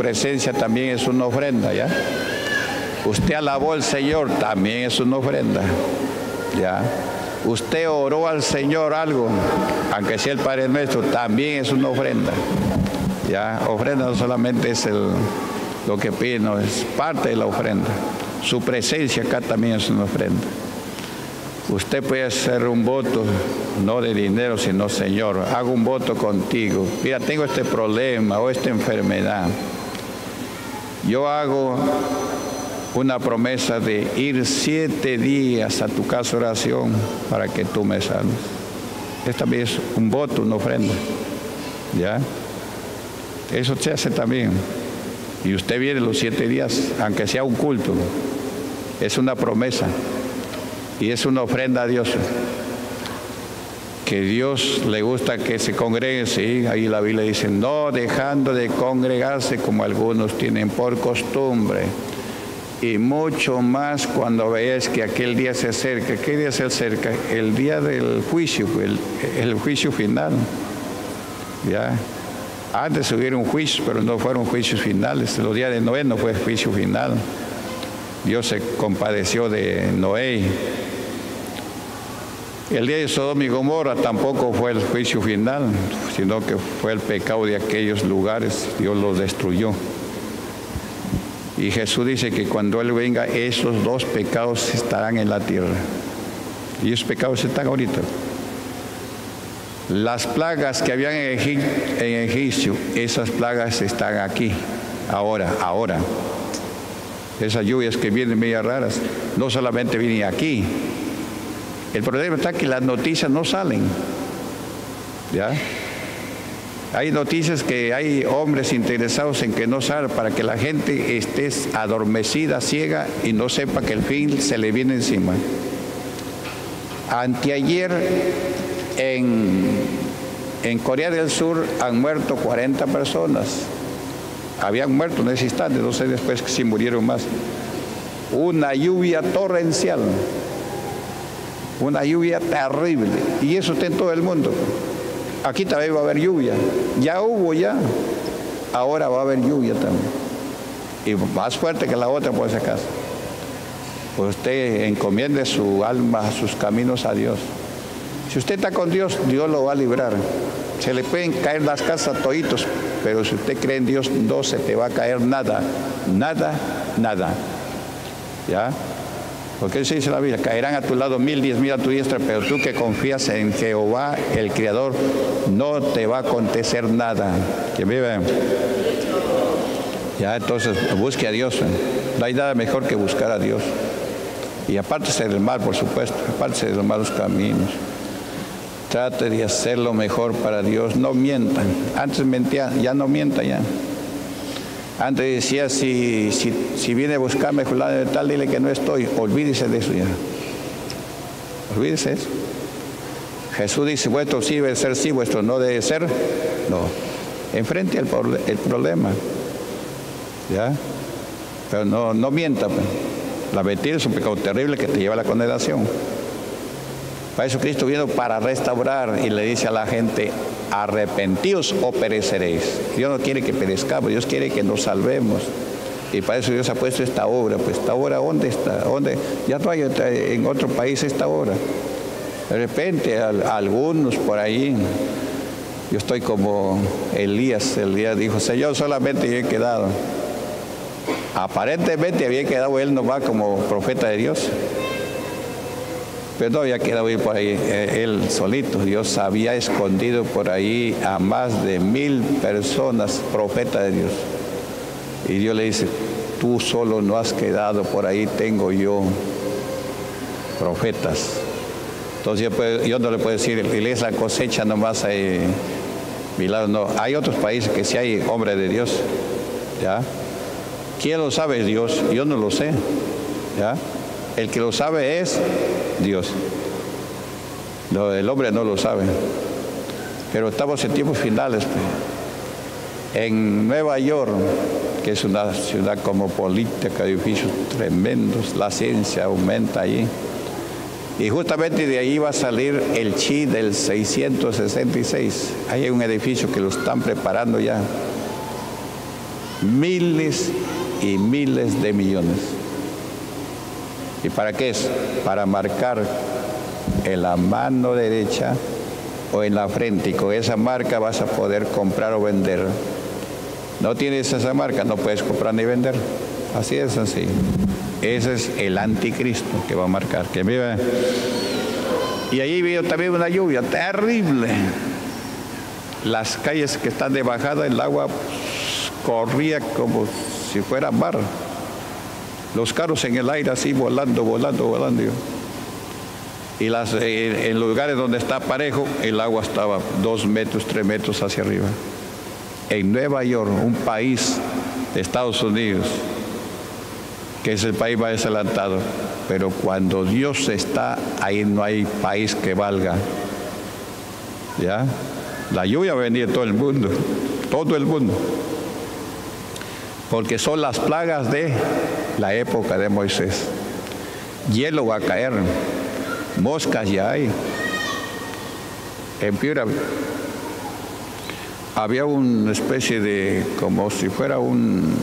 presencia también es una ofrenda, ¿ya? Usted alabó al Señor, también es una ofrenda, ¿ya? Usted oró al Señor algo, aunque sea el Padre Nuestro, también es una ofrenda, ¿ya? Ofrenda no solamente es lo que pide, no, es parte de la ofrenda. Su presencia acá también es una ofrenda. Usted puede hacer un voto, no de dinero, sino, Señor, hago un voto contigo. Mira, tengo este problema o esta enfermedad. Yo hago una promesa de ir 7 días a tu casa de oración para que tú me sanes. Esta también es un voto, una ofrenda, ¿ya? Eso se hace también. Y usted viene los 7 días, aunque sea un culto. Es una promesa. Y es una ofrenda a Dios. Que Dios le gusta que se congreguen, sí. Ahí la Biblia dice, no dejando de congregarse como algunos tienen por costumbre. Y mucho más cuando veáis que aquel día se acerca. ¿Qué día se acerca? El día del juicio, el juicio final. ¿Ya? Antes hubieron juicios, pero no fueron juicios finales. Los días de Noé no fue juicio final. Dios se compadeció de Noé. El día de Sodoma y Gomorra tampoco fue el juicio final, sino que fue el pecado de aquellos lugares. Dios los destruyó. Y Jesús dice que cuando Él venga, esos 2 pecados estarán en la tierra. Y esos pecados están ahorita. Las plagas que habían en Egipto, esas plagas están aquí, ahora. Esas lluvias que vienen medias raras, no solamente vienen aquí. El problema está que las noticias no salen, ¿ya? Hay noticias que hay hombres interesados en que no salga para que la gente esté adormecida, ciega y no sepa que el fin se le viene encima. Anteayer en Corea del Sur han muerto 40 personas. Habían muerto en ese instante, no sé después que si murieron más. Una lluvia torrencial, una lluvia terrible. Y eso está en todo el mundo. Aquí también va a haber lluvia. Ya hubo ya. Ahora va a haber lluvia también. Y más fuerte que la otra por si acaso. Pues usted encomiende su alma, sus caminos a Dios. Si usted está con Dios, Dios lo va a librar. Se le pueden caer las casas toditos, pero si usted cree en Dios, no se te va a caer nada. Nada. ¿Ya? Porque eso dice la Biblia, caerán a tu lado 1000, 10,000 a tu diestra, pero tú que confías en Jehová, el Creador, no te va a acontecer nada. Que vive. Ya, entonces busque a Dios. No hay nada mejor que buscar a Dios. Y apártese del mal, por supuesto, apártese de los malos caminos. Trate de hacer lo mejor para Dios. No mientan. Antes mentía, ya no mienta ya. Antes decía, si viene a buscarme fulano de tal, dile que no estoy. Olvídese de eso ya. Olvídese de eso. Jesús dice, vuestro sí debe ser sí, vuestro no debe ser no. Enfrente el problema. ¿Ya? Pero no mienta. Pues. La mentira es un pecado terrible que te lleva a la condenación. Para eso Cristo vino para restaurar y le dice a la gente, arrepentíos o pereceréis. Dios no quiere que perezcamos, Dios quiere que nos salvemos. Y para eso Dios ha puesto esta obra. Pues esta obra, ¿dónde está? ¿Dónde? Ya no hay en otro país esta obra. De repente algunos por ahí, yo estoy como Elías dijo, Señor, solamente yo he quedado. Aparentemente había quedado él nomás como profeta de Dios. Pero no había quedado ir por ahí él solito. Dios había escondido por ahí a más de 1000 personas, profetas de Dios. Y Dios le dice, tú solo no has quedado, por ahí tengo yo profetas. Entonces yo no le puedo decir, iglesia cosecha nomás hay milagros. No, hay otros países que sí hay hombres de Dios. ¿Ya? ¿Quién lo sabe? Dios. Yo no lo sé. ¿Ya? El que lo sabe es Dios. No, el hombre no lo sabe. Pero estamos en tiempos finales. En Nueva York, que es una ciudad cosmopolita, edificios tremendos, la ciencia aumenta allí. Y justamente de ahí va a salir el chi del 666. Ahí hay un edificio que lo están preparando ya. miles y miles de millones. ¿Y para qué es? Para marcar en la mano derecha o en la frente, y con esa marca vas a poder comprar o vender. No tienes esa marca, no puedes comprar ni vender. Así es, así. Ese es el anticristo que va a marcar. Que vive. Y ahí vio también una lluvia terrible. Las calles que están de bajada, el agua corría como si fuera mar. Los carros en el aire así volando. Y en los lugares donde está parejo, el agua estaba 2 metros, 3 metros hacia arriba. En Nueva York, un país de Estados Unidos, que es el país más adelantado, pero cuando Dios está ahí no hay país que valga. ¿Ya? La lluvia va a venir de todo el mundo, porque son las plagas de la época de Moisés. Hielo va a caer, moscas ya hay. En Piura había una especie de, como si fuera un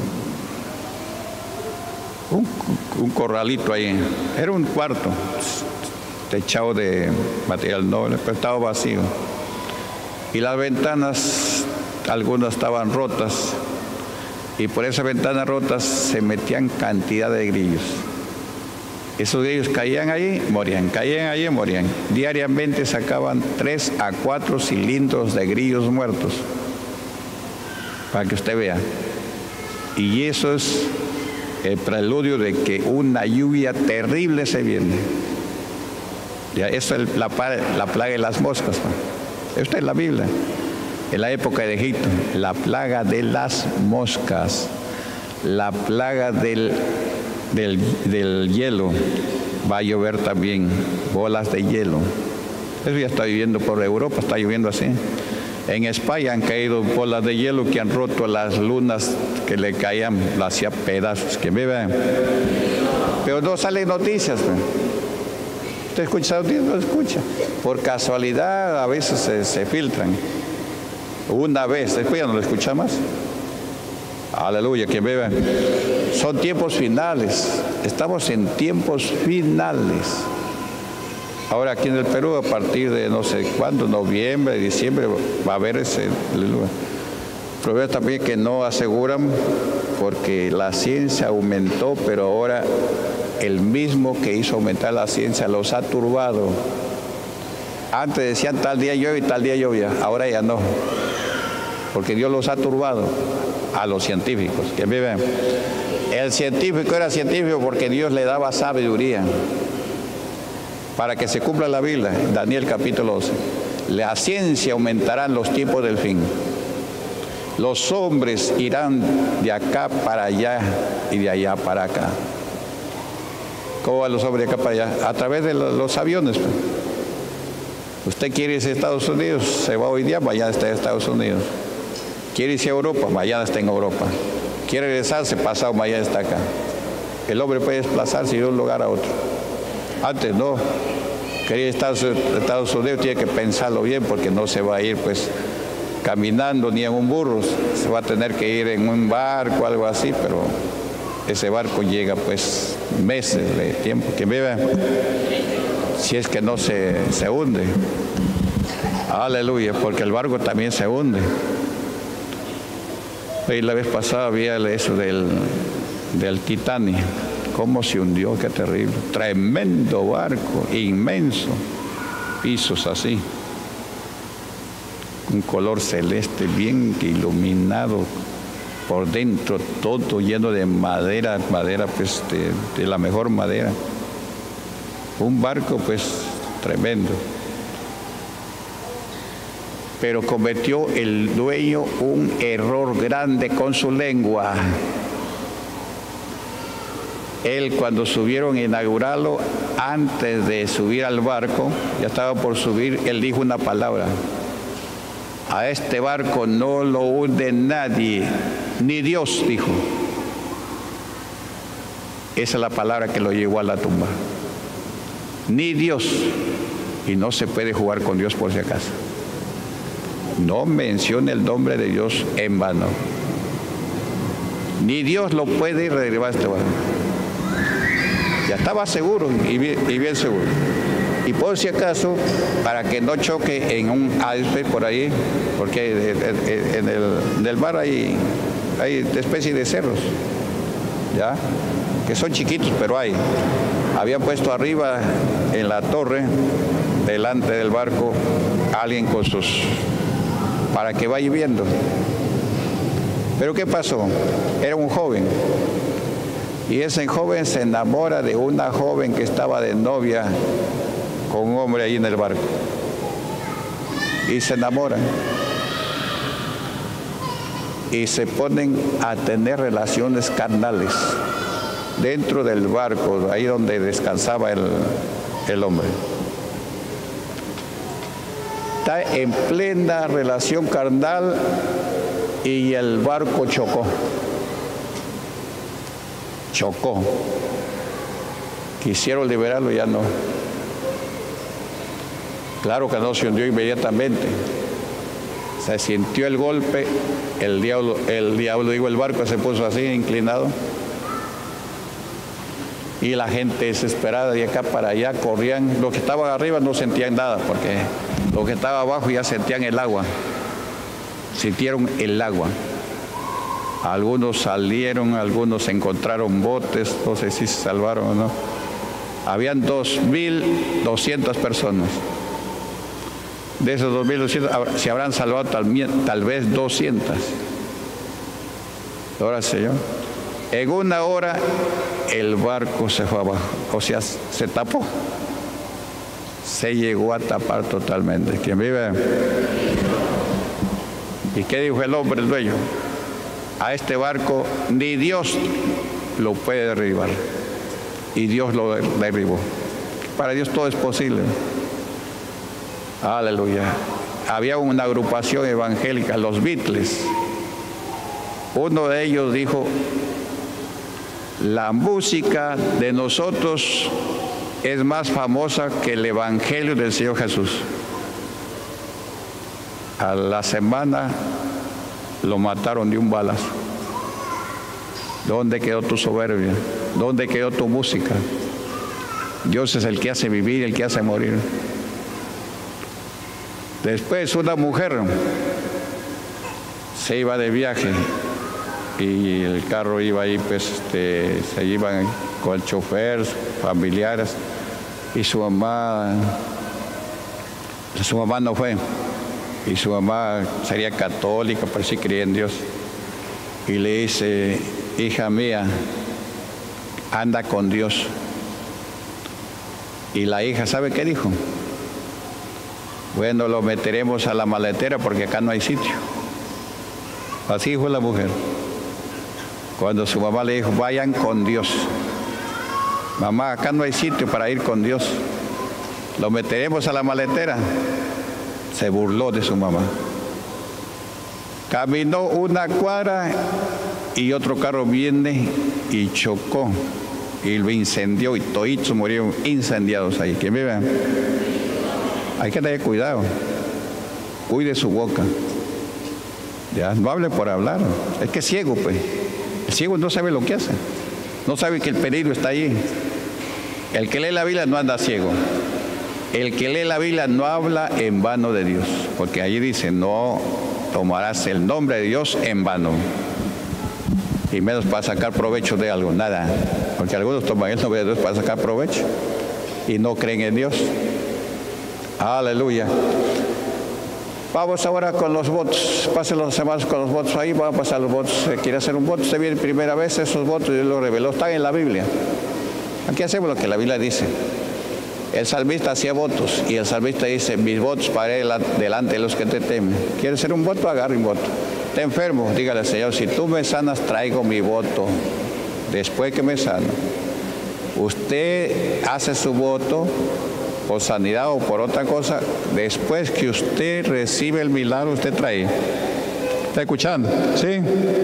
corralito ahí. Era un cuarto techado de material noble, pero estaba vacío. Y las ventanas, algunas estaban rotas, y por esas ventanas rotas se metían cantidad de grillos. Esos grillos caían allí, morían, caían allí, morían. Diariamente sacaban 3 a 4 cilindros de grillos muertos, para que usted vea. Y eso es el preludio de que una lluvia terrible se viene. Ya, eso es la plaga de las moscas, ¿no? Esto es la Biblia. En la época de Egipto, la plaga de las moscas, la plaga del hielo. Va a llover también bolas de hielo. Eso ya está viviendo por Europa, está lloviendo así. En España han caído bolas de hielo que han roto las lunas que le caían, las hacía pedazos. Que me vean. Pero no salen noticias. ¿Usted escucha noticias? No escucha. Por casualidad a veces se filtran. Una vez, después ya no lo escucha más. Aleluya, que me vean. Son tiempos finales. Estamos en tiempos finales. Ahora aquí en el Perú, a partir de no sé cuándo, noviembre, diciembre, va a haber ese lugar. Pero también que no aseguran, porque la ciencia aumentó, pero ahora el mismo que hizo aumentar la ciencia los ha turbado. Antes decían tal día llueve y tal día llovía, ahora ya no, porque Dios los ha turbado a los científicos. Que viven. El científico era científico porque Dios le daba sabiduría para que se cumpla la Biblia. Daniel capítulo 11. La ciencia aumentará en los tiempos del fin. Los hombres irán de acá para allá y de allá para acá. ¿Cómo van los hombres de acá para allá? A través de los aviones. Usted quiere irse a Estados Unidos, se va hoy día, mañana está en Estados Unidos. Quiere irse a Europa, mañana está en Europa. Quiere regresarse, pasado mañana está acá. El hombre puede desplazarse de un lugar a otro. Antes no. Quería estar en Estados Unidos, tiene que pensarlo bien, porque no se va a ir pues caminando ni en un burro, se va a tener que ir en un barco, algo así, pero ese barco llega pues meses de tiempo que vive, si es que no se hunde. Aleluya, porque el barco también se hunde. Y la vez pasada había eso del Titanic, cómo se hundió, qué terrible. Tremendo barco, inmenso, pisos así, un color celeste bien iluminado por dentro, todo lleno de madera pues de la mejor madera. Un barco pues tremendo. Pero cometió el dueño un error grande con su lengua. Él, cuando subieron a inaugurarlo, antes de subir al barco, ya estaba por subir, él dijo una palabra: a este barco no lo hunde nadie, ni Dios, dijo. Esa es la palabra que lo llevó a la tumba. Ni Dios. Y no se puede jugar con Dios por si acaso. No mencione el nombre de Dios en vano. Ni Dios lo puede derribar este barco. Ya estaba seguro y bien seguro. Y por si acaso, para que no choque en un iceberg por ahí, porque en el mar hay especies de cerros, ¿ya? Que son chiquitos, pero hay. Habían puesto arriba en la torre, delante del barco, alguien con para que vaya viendo. Pero ¿qué pasó? Era un joven. Y ese joven se enamora de una joven que estaba de novia con un hombre ahí en el barco. Y se enamoran. Y se ponen a tener relaciones carnales dentro del barco, ahí donde descansaba el hombre. Está en plena relación carnal y el barco chocó. Quisieron liberarlo y ya no. Claro que no se hundió inmediatamente. Se sintió el golpe, el barco se puso así, inclinado. Y la gente desesperada de acá para allá corrían. Los que estaban arriba no sentían nada, porque los que estaban abajo ya sentían el agua. Sintieron el agua. Algunos salieron, algunos encontraron botes, no sé si se salvaron o no. Habían 2.200 personas. De esos 2.200 se habrán salvado tal vez 200. Ahora, Señor, en una hora el barco se fue abajo, o sea, se tapó. Se llegó a tapar totalmente. ¿Quién vive? ¿Y qué dijo el hombre, el dueño? A este barco ni Dios lo puede derribar. Y Dios lo derribó. Para Dios todo es posible. Aleluya. Había una agrupación evangélica, los Beatles. Uno de ellos dijo: la música de nosotros es más famosa que el Evangelio del Señor Jesús. A la semana lo mataron de un balazo. ¿Dónde quedó tu soberbia? ¿Dónde quedó tu música? Dios es el que hace vivir, el que hace morir. Después una mujer se iba de viaje y el carro iba ahí, pues se iban con el chofer, familiares, y su mamá no fue. Y su mamá sería católica, pero sí creía en Dios. Y le dice: hija mía, anda con Dios. Y la hija, ¿sabe qué dijo? Bueno, lo meteremos a la maletera porque acá no hay sitio. Así dijo la mujer. Cuando su mamá le dijo: vayan con Dios. Mamá, acá no hay sitio para ir con Dios. Lo meteremos a la maletera. Se burló de su mamá. Caminó una cuadra y otro carro viene y chocó y lo incendió y toditos murieron incendiados ahí. ¿Quién vive? Hay que tener cuidado. Cuide su boca. Ya, no hable por hablar. Es que es ciego, pues. El ciego no sabe lo que hace. No sabe que el peligro está ahí. El que lee la Biblia no anda ciego. El que lee la Biblia no habla en vano de Dios, porque allí dice: no tomarás el nombre de Dios en vano. Y menos para sacar provecho de algo, nada. Porque algunos toman el nombre de Dios para sacar provecho y no creen en Dios. Aleluya. Vamos ahora con los votos. Pasen los hermanos con los votos ahí. Vamos a pasar los votos. ¿Quiere hacer un voto? Usted viene primera vez, esos votos Dios los reveló. Están en la Biblia. Aquí hacemos lo que la Biblia dice. El salmista hacía votos y el salmista dice: mis votos paré delante de los que te temen. ¿Quiere hacer un voto? Agarre un voto. Está enfermo, dígale al Señor: si tú me sanas, traigo mi voto. Después que me sano. Usted hace su voto por sanidad o por otra cosa. Después que usted recibe el milagro, usted trae. ¿Está escuchando? ¿Sí?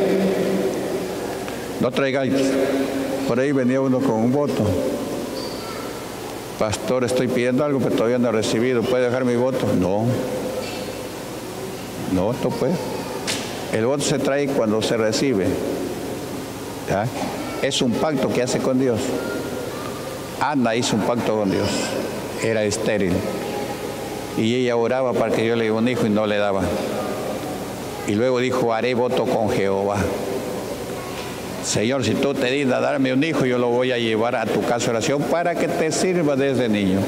No traigáis. Por ahí venía uno con un voto. Pastor, estoy pidiendo algo, pero todavía no he recibido. ¿Puede dejar mi voto? No. No puede. El voto se trae cuando se recibe. ¿Ya? Es un pacto que hace con Dios. Ana hizo un pacto con Dios. Era estéril. Y ella oraba para que Dios le diera un hijo y no le daba. Y luego dijo, haré voto con Jehová. Señor, si tú te dignas darme un hijo, yo lo voy a llevar a tu casa de oración para que te sirva desde niño.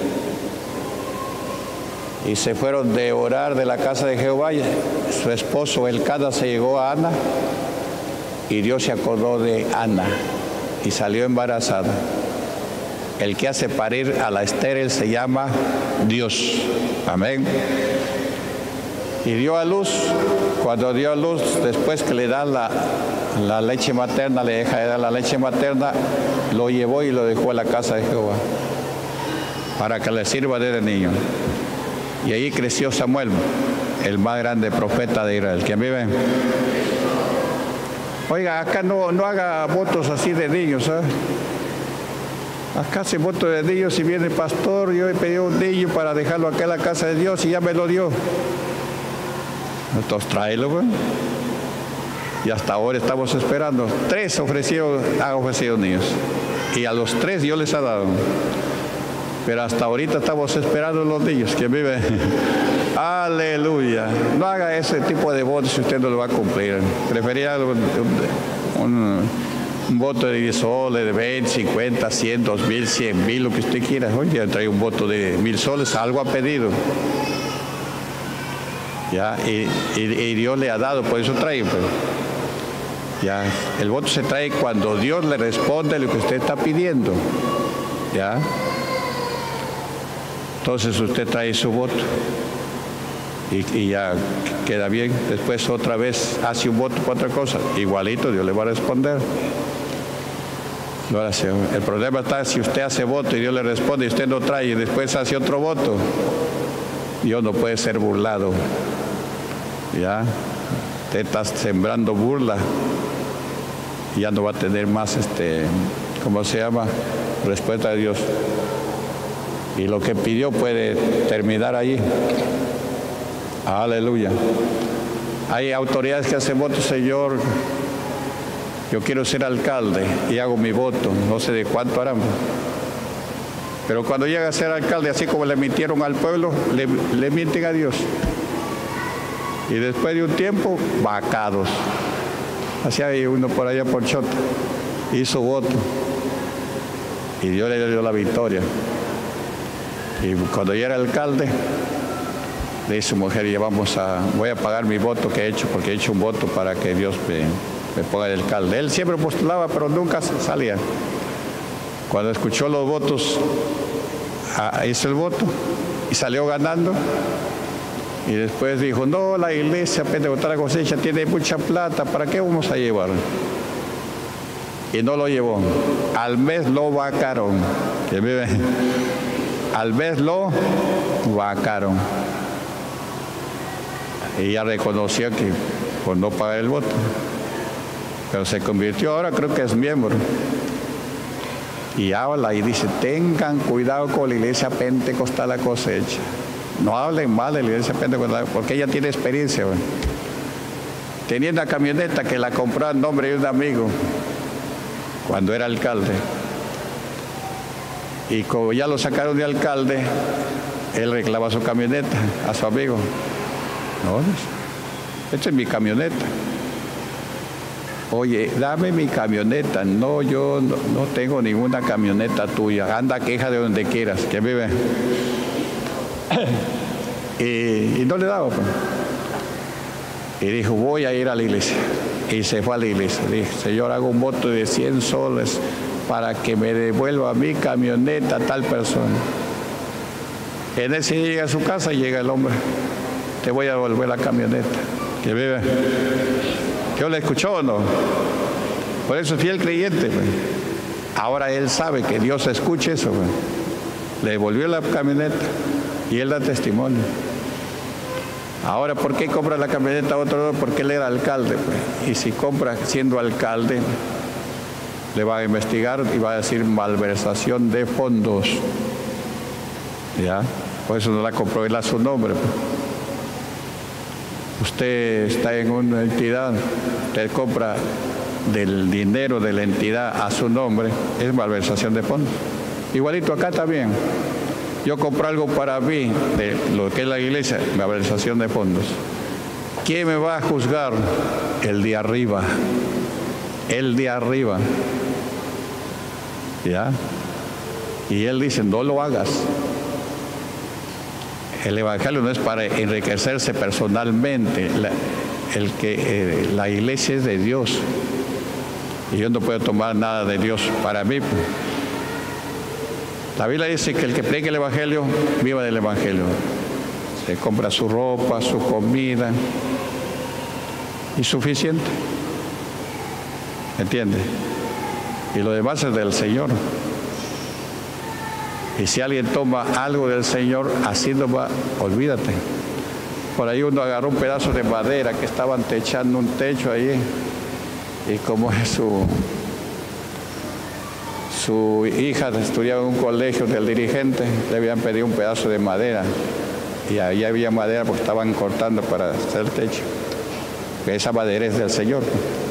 Y se fueron de orar de la casa de Jehová. Su esposo Elcana se llegó a Ana y Dios se acordó de Ana y salió embarazada. El que hace parir a la estéril se llama Dios. Amén. Y dio a luz. Cuando dio a luz, después que le da la leche materna, le deja de dar la leche materna, lo llevó y lo dejó a la casa de Jehová para que le sirva desde niño. Y ahí creció Samuel, el más grande profeta de Israel. ¿Quién vive? Oiga, acá no haga votos así de niños, ¿eh? Acá se voto de niños. Si viene el pastor, yo he pedido un niño para dejarlo acá en la casa de Dios y ya me lo dio. Entonces tráelo, pues. Y hasta ahora estamos esperando. 3 han ofrecido niños. Y a los 3 Dios les ha dado. Pero hasta ahorita estamos esperando los niños. ¿Quién vive? Aleluya. No haga ese tipo de votos si usted no lo va a cumplir. Prefería un voto de 10 soles, de 20, 50, 100, 2000, 100,000, lo que usted quiera. Oye, trae un voto de 1000 soles, algo ha pedido. Ya, y Dios le ha dado, por eso trae. Pues. Ya, el voto se trae cuando Dios le responde lo que usted está pidiendo. Ya. Entonces usted trae su voto y ya queda bien. Después otra vez hace un voto por otra cosa, igualito Dios le va a responder. Ahora, el problema está si usted hace voto y Dios le responde y usted no trae y después hace otro voto. Dios no puede ser burlado. Ya, usted está sembrando burla y ya no va a tener más ¿cómo se llama? Respuesta de Dios. Y lo que pidió puede terminar allí. Aleluya. Hay autoridades que hacen votos, Señor, yo quiero ser alcalde y hago mi voto, no sé de cuánto harán. Pero cuando llega a ser alcalde, así como le mintieron al pueblo, le mienten a Dios. Y después de un tiempo, vacados. Así hay uno por allá por Chota, hizo voto y Dios le dio la victoria. Y cuando ya era alcalde, le dice a su mujer, voy a pagar mi voto que he hecho, porque he hecho un voto para que Dios me ponga de alcalde. Él siempre postulaba, pero nunca salía. Cuando escuchó los votos, hizo el voto y salió ganando. Y después dijo, no, la iglesia Pentecostal Cosecha tiene mucha plata, ¿para qué vamos a llevar? Y no lo llevó. Al mes lo vacaron. ¿Quién vive? Al mes lo vacaron. Y ya reconoció que por no pagar el voto. Pero se convirtió, ahora creo que es miembro. Y habla y dice, tengan cuidado con la iglesia Pentecostal Cosecha. No hablen mal de la iglesia Pentecostal, porque ella tiene experiencia. Bueno. Tenía una camioneta que la compró a nombre de un amigo cuando era alcalde. Y como ya lo sacaron de alcalde, él reclama su camioneta a su amigo. No, esta es mi camioneta. Oye, dame mi camioneta. No, yo no tengo ninguna camioneta tuya. Anda, queja de donde quieras. ¿Quién vive? Y no le daba. Pues. Y dijo, voy a ir a la iglesia. Y se fue a la iglesia. Dijo, Señor, hago un voto de 100 soles para que me devuelva mi camioneta a tal persona. En ese día llega a su casa y llega el hombre. Te voy a devolver la camioneta. ¿Quién vive? ¿Yo le escuchó o no? Por eso es fiel creyente. Pues. Ahora él sabe que Dios escucha eso. Pues. Le devolvió la camioneta y él da testimonio. Ahora, ¿por qué compra la camioneta a otro? Porque él era alcalde. Pues. Y si compra siendo alcalde, le va a investigar y va a decir malversación de fondos. ¿Ya? Por eso no la compró él a su nombre. Pues. Usted está en una entidad, usted compra del dinero de la entidad a su nombre, es malversación de fondos. Igualito acá también. Yo compro algo para mí, de lo que es la iglesia, malversación de fondos. ¿Quién me va a juzgar? El de arriba. El de arriba. ¿Ya? Y él dice, no lo hagas. El evangelio no es para enriquecerse personalmente. La iglesia es de Dios. Y yo no puedo tomar nada de Dios para mí. La Biblia dice que el que predique el evangelio, viva del evangelio. Se compra su ropa, su comida. Y suficiente. ¿Entiendes? Y lo demás es del Señor. Y si alguien toma algo del Señor, así no va, olvídate. Por ahí uno agarró un pedazo de madera que estaban techando un techo ahí. Y como es su hija estudiaba en un colegio del dirigente, le habían pedido un pedazo de madera. Y ahí había madera porque estaban cortando para hacer el techo. Esa madera es del Señor.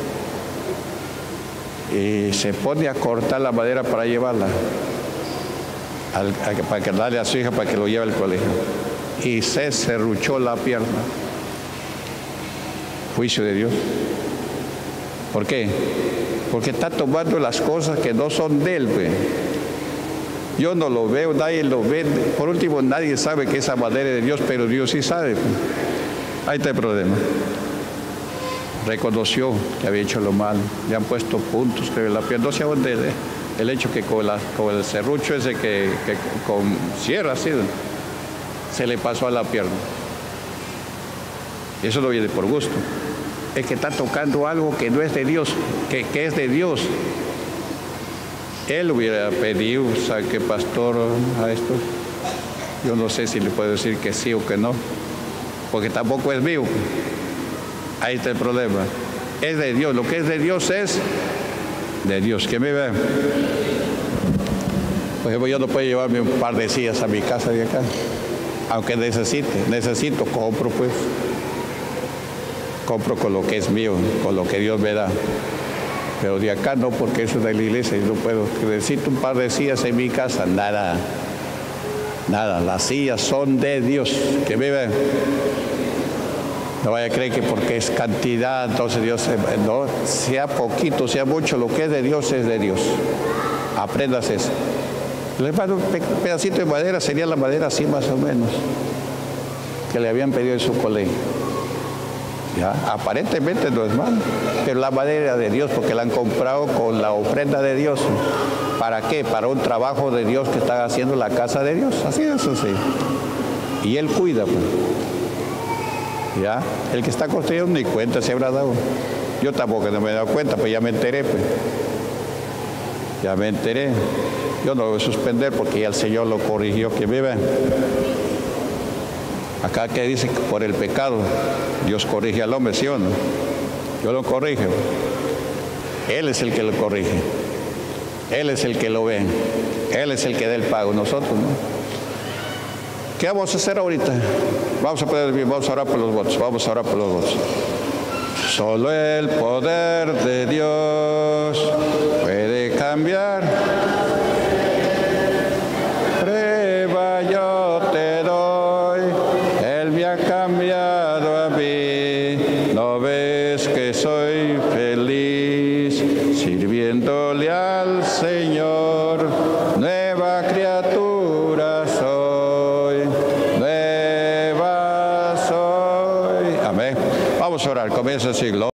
Y se pone a cortar la madera para llevarla. Para que darle a su hija para que lo lleve al colegio. Y se serruchó la pierna. Juicio de Dios. ¿Por qué? Porque está tomando las cosas que no son de él. Pues. Yo no lo veo, nadie lo ve. Por último, nadie sabe que esa madera es de Dios, pero Dios sí sabe. Pues. Ahí está el problema. Reconoció que había hecho lo malo. Le han puesto puntos que la pierna. No sé a dónde el hecho que con el serrucho ese que con sierra así, se le pasó a la pierna. Eso no viene por gusto. Es que está tocando algo que no es de Dios, que es de Dios. Él hubiera pedido, saque pastor a esto. Yo no sé si le puedo decir que sí o que no, porque tampoco es mío. Ahí está el problema. Es de Dios. Lo que es de Dios es de Dios. ¿Quién me ve? Por ejemplo, yo no puedo llevarme un par de sillas a mi casa de acá. Aunque necesito, compro pues. Compro con lo que es mío, con lo que Dios me da. Pero de acá no, porque eso es de la iglesia y no puedo. Necesito un par de sillas en mi casa. Nada. Las sillas son de Dios. ¿Quién me ve? No vaya a creer que porque es cantidad, entonces Dios, no, sea poquito, sea mucho, lo que es de Dios es de Dios. Aprendas eso. Le mando un pedacito de madera, sería la madera así más o menos, que le habían pedido en su colegio. ¿Ya? Aparentemente no es malo, pero la madera de Dios, porque la han comprado con la ofrenda de Dios. ¿Para qué? Para un trabajo de Dios que está haciendo la casa de Dios. Así es, así. Y Él cuida, pues. ¿Ya? El que está construyendo ni cuenta se habrá dado. Yo tampoco no me he dado cuenta, pues ya me enteré. Pues. Ya me enteré. Yo no lo voy a suspender porque ya el Señor lo corrigió. Que vive. Acá que dice que por el pecado Dios corrige al hombre, ¿sí o no? Yo lo corrijo. Él es el que lo corrige. Él es el que lo ve. Él es el que da el pago. Nosotros no. ¿Qué vamos a hacer ahorita? Vamos a orar por los votos. Vamos a orar por los votos. Solo el poder de Dios puede cambiar. Prueba yo te doy. Él me ha cambiado a mí. ¿No ves que soy feliz sirviéndole al Señor? Nueva criatura soy. Vamos a orar, comienza el siglo.